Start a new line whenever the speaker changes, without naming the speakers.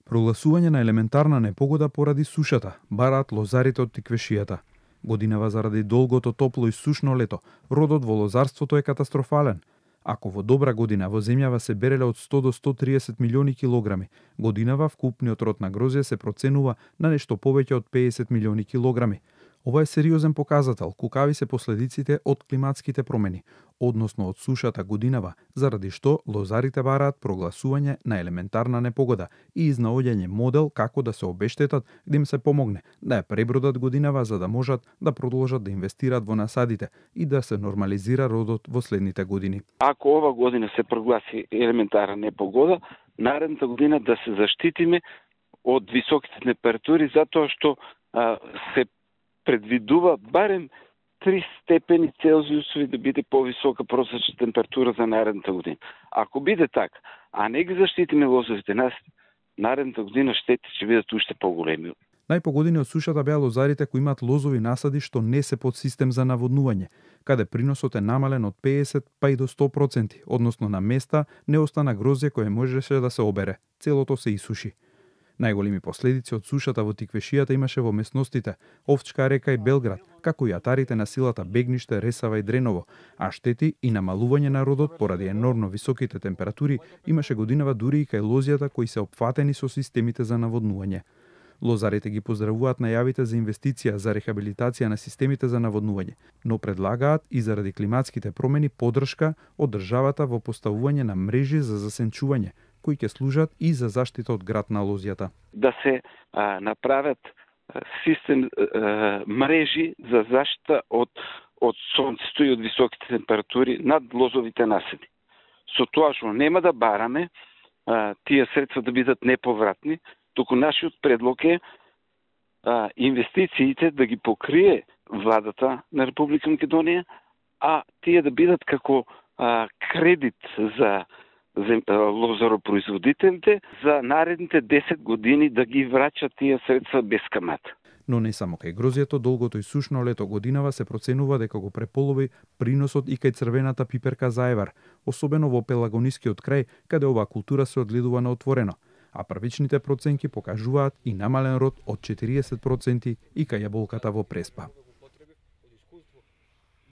Прогласување на елементарна непогода поради сушата, бараат лозарите од Тиквешијата. Годинава заради долгото топло и сушно лето, родот во лозарството е катастрофален. Ако во добра година во земјава се береле од 100 до 130 милиони килограми, годинава вкупниот род на грозје се проценува на нешто повеќе од 50 милиони килограми. Ова е сериозен показател кукави се последиците од климатските промени, односно од сушата годинава, заради што лозарите бараат прогласување на елементарна непогода и изнаоѓање модел како да се обештетат да им се помогне да ја пребродат годинава за да можат да продолжат да инвестираат во насадите и да се нормализира родот во следните години.
Ако ова година се прогласи елементарна непогода, наредната година да се заштитиме од високите температури затоа што се предвидува барем 3 степени Целзиусови да биде повисока просечна температура за наредната година. Ако биде така, а не ги заштитиме лозовите насади, наредната година штетите ќе бидат уште поголеми.
Најпогодени од сушата беа лозарите кои имаат лозови насади што не се под систем за наводнување, каде приносот е намален од 50 па и до 100%, односно на места не остана грозје кое можеше да се обере, целото се исуши. Најголеми последици од сушата во Тиквешијата имаше во местностите Овчка река и Белград, како и атарите на силата Бегниште, Ресава и Дреново, а штети и намалување на родот поради енормно високите температури имаше годинава дури и кај лозјата кои се опфатени со системите за наводнување. Лозарите ги поздравуваат најавите за инвестиција за рехабилитација на системите за наводнување, но предлагаат и заради климатските промени поддршка од државата во поставување на мрежи за засенчување, кои ќе служат и за заштита од град на лозјата.
Да се направат систем мрежи за заштита од сонцето и од високите температури над лозовите насади. Со тоа што нема да бараме тие средства да бидат неповратни, туку нашиот предлог е инвестициите да ги покрие владата на Република Македонија, а тие да бидат како кредит за лозаропроизводителите за наредните 10 години да ги враќат тие средства без камата.
Но не само кај грозјето, долгото и сушно лето годинава се проценува дека го преполови приносот и кај црвената пиперка заевар, особено во пелагонискиот крај, каде оваа култура се одгледува на отворено, а првичните проценки покажуваат и намален род од 40% и кај јаболката во Преспа.